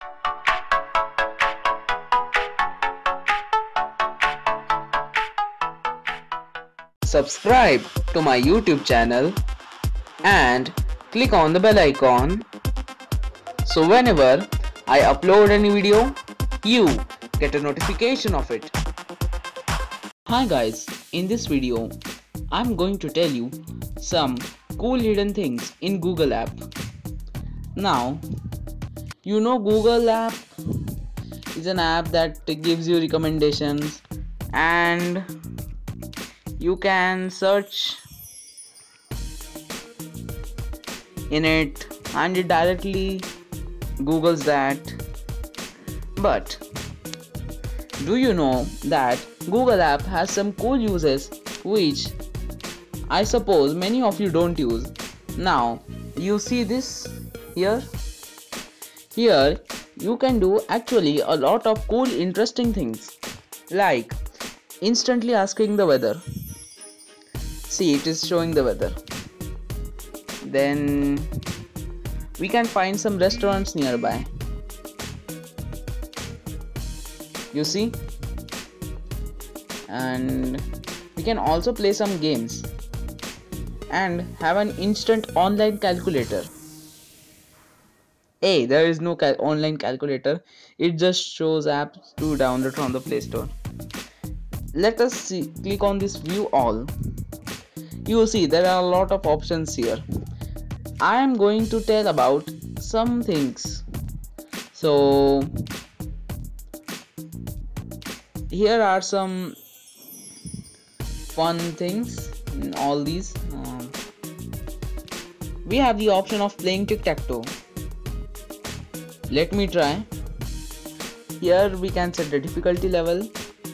Subscribe to my YouTube channel and click on the bell icon so whenever I upload any video, you get a notification of it. Hi guys, in this video, I'm going to tell you some cool hidden things in Google app. Now, you know Google app is an app that gives you recommendations and you can search in it and it directly Googles that. But do you know that Google app has some cool uses which I suppose many of you don't use? Now you see this here? Here you can do actually a lot of cool interesting things like instantly asking the weather. See, it is showing the weather. Then we can find some restaurants nearby. You see? And we can also play some games and have an instant online calculator. Hey, there is no online calculator. It just shows apps to download from the Play Store. Let us see. Click on this view all. You see there are a lot of options here. I am going to tell about some things. So here are some fun things in all these. We have the option of playing tic-tac-toe. Let me try. Here we can set the difficulty level.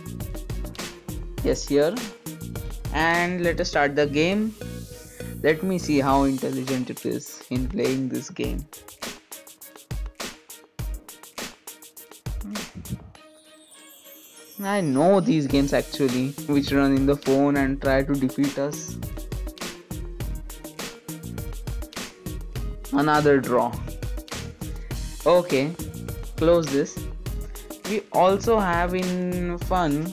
Yes, here. And let us start the game. Let me see how intelligent it is in playing this game. I know these games actually, which run in the phone and try to defeat us. Another draw. Okay, close this. We also have in fun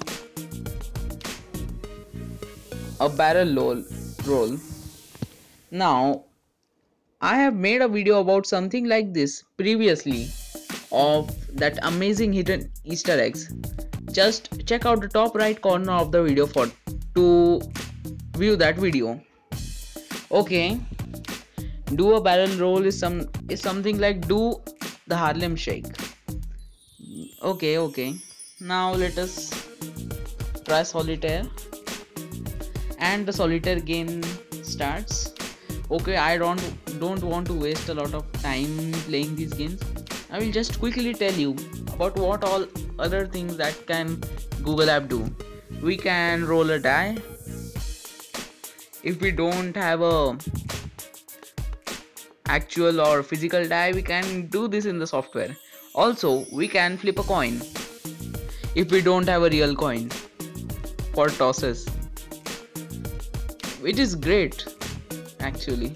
a barrel roll. Now, I have made a video about something like this previously of that amazing hidden Easter eggs. Just check out the top right corner of the video to view that video. Okay, do a barrel roll is something like do the Harlem Shake. Okay. Now let us try solitaire. And the solitaire game starts. Okay, I don't want to waste a lot of time playing these games. I will just quickly tell you about what all other things that can Google app do. We can roll a die. If we don't have a actual or physical die, we can do this in the software. Also, we can flip a coin if we don't have a real coin for tosses. It is great actually.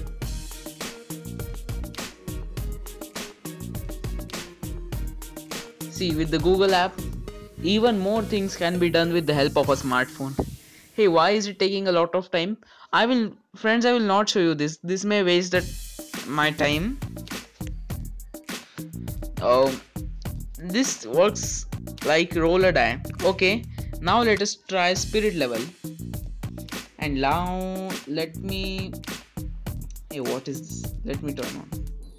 See, with the Google app, even more things can be done with the help of a smartphone. Hey, why is it taking a lot of time? I will not show you this. This may waste my time. This works like roll a die. Okay, now let us try spirit level. And now let me. Hey, what is this? Let me turn on.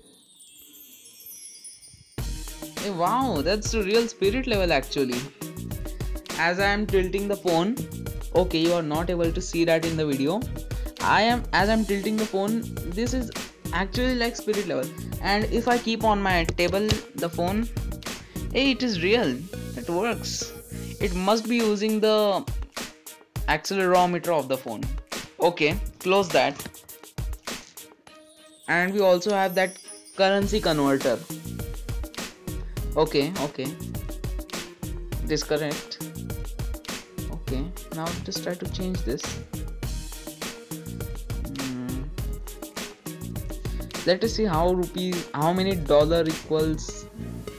Hey, wow, that's the real spirit level actually. As I am tilting the phone. Okay, you are not able to see that in the video. As I'm tilting the phone, this is actually like spirit level. And if I keep on my table the phone, hey, it is real. It works. It must be using the accelerometer of the phone. Okay, close that. And we also have that currency converter. Okay. Disconnect. Okay, now just try to change this. Let us see how many dollar equals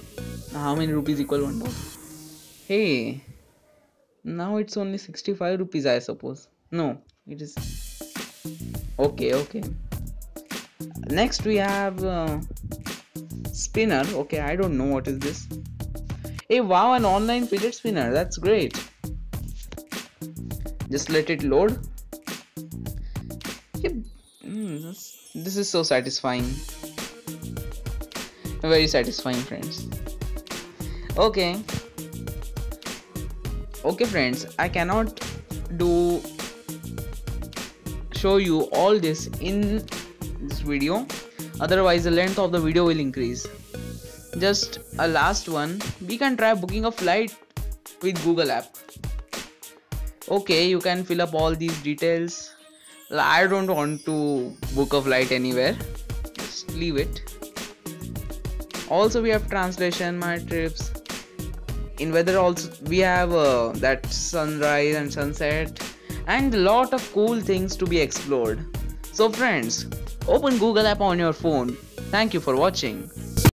How many rupees equal $1? Hey, now it's only 65 rupees, I suppose. No, it is. Okay, okay. Next we have spinner. Okay, I don't know what is this. Hey, wow, an online fidget spinner. That's great. Just let it load. Yep. This is so satisfying. Very satisfying, friends. Okay. Okay, friends. I cannot show you all this in this video. Otherwise, the length of the video will increase. Just a last one. We can try booking a flight with Google app. Okay, you can fill up all these details. I don't want to book a flight anywhere. Just leave it. Also, we have translation, my trips. In weather also we have that sunrise and sunset and a lot of cool things to be explored. So friends, open Google app on your phone. Thank you for watching.